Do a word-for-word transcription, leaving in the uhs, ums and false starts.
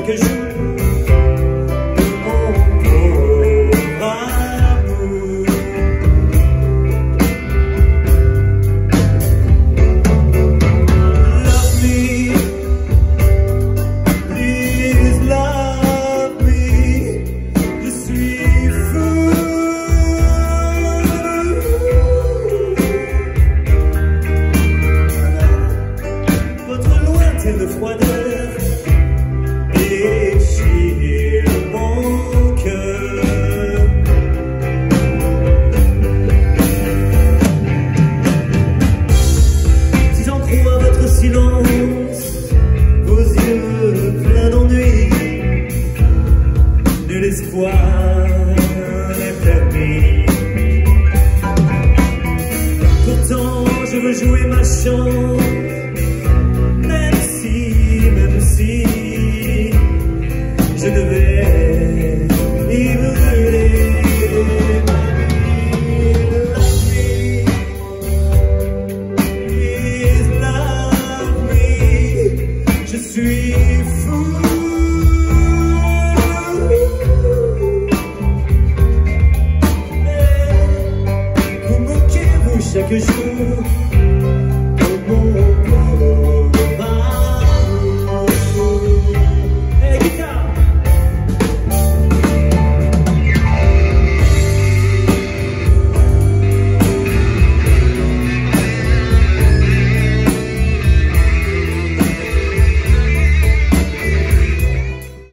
chaque jour de mon pauvre amour. Love me, please love me, je suis fou. Votre lointaine froideur déchire mon cœur. Si j'en trouve à votre silence, vos yeux pleins d'ennui, nul espoir n'est permis. Pourtant je veux jouer ma chance, même si, même si je devais y brûler ma vie. Love me, please love me, je suis fou. Mais vous moquez-vous chaque jour